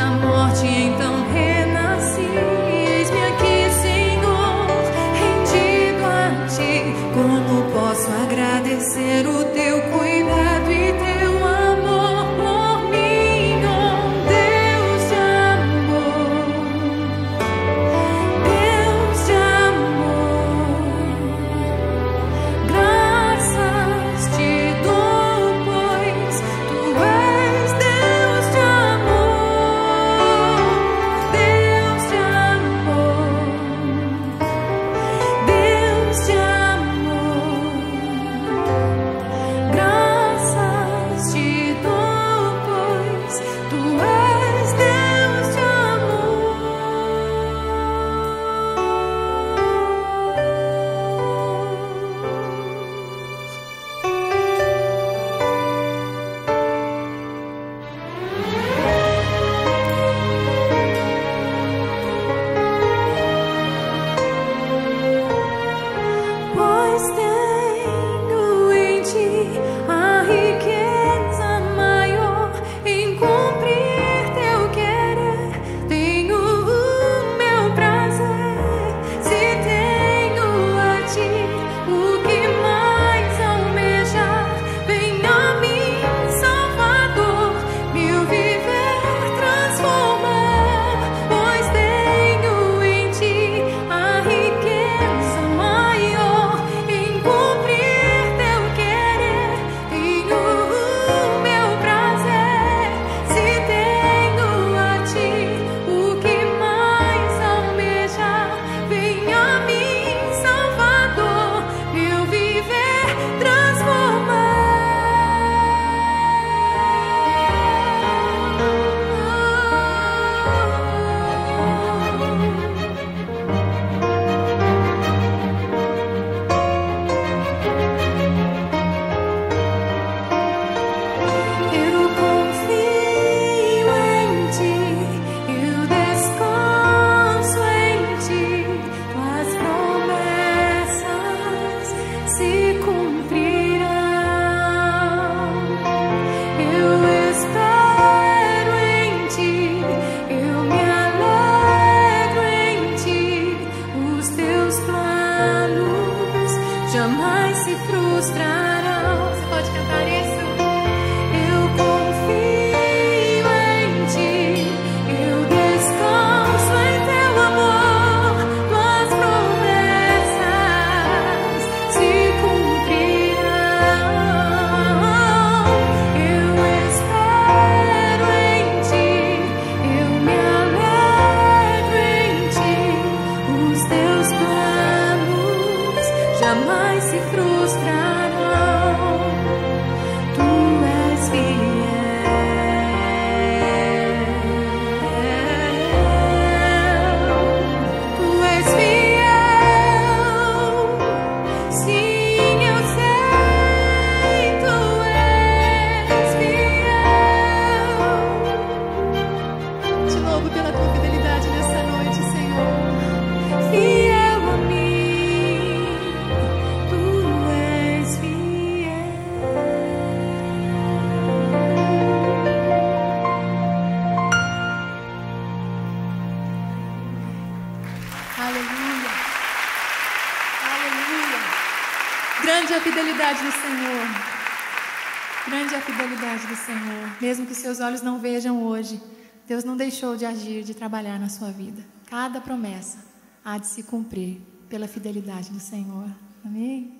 morte, então renasci. Eis-me aqui, Senhor, rendido a ti. Como posso agradecer o teu cuidado e teu amor por mim, oh Deus de amor, Deus de amor. Graças te dou, pois tu és Deus de amor, Deus de amor, Deus de amor. Graças te dou, pois tu és Deus de amor. Pois tenho em ti a riqueza maior, em cumprir teu querer. Tenho o meu prazer, se tenho a ti o que mais almejar. Vem a mim, Salvador, meu viver transformar. Pois tenho em ti a riqueza maior, em cumprir teu querer. Tenho o meu prazer, se tenho a ti o que mais almejar. Vem a mim, Salvador, meu viver transformar. Eu confio em ti, eu descanso em ti. Tuas promessas se cumprirão. Eu espero em ti, eu me alegro em ti. Os teus planos jamais se frustrarão. Você pode cantar isso? Eu confio em ti, eu descanso em teu amor. Tuas promessas se cumprirão. Eu espero em ti, eu me alegro em ti. Os teus planos jamais se frustrarão. Tu és fiel, tu és fiel. Sim, eu sei, tu és fiel. De novo, pela tua fidelidade nessa noite, Senhor. Fiel a mim, tu és fiel. Aleluia, aleluia. Grande é a fidelidade do Senhor. Grande é a fidelidade do Senhor. Mesmo que seus olhos não vejam hoje, Deus não deixou de agir, de trabalhar na sua vida. Cada promessa há de se cumprir pela fidelidade do Senhor. Amém?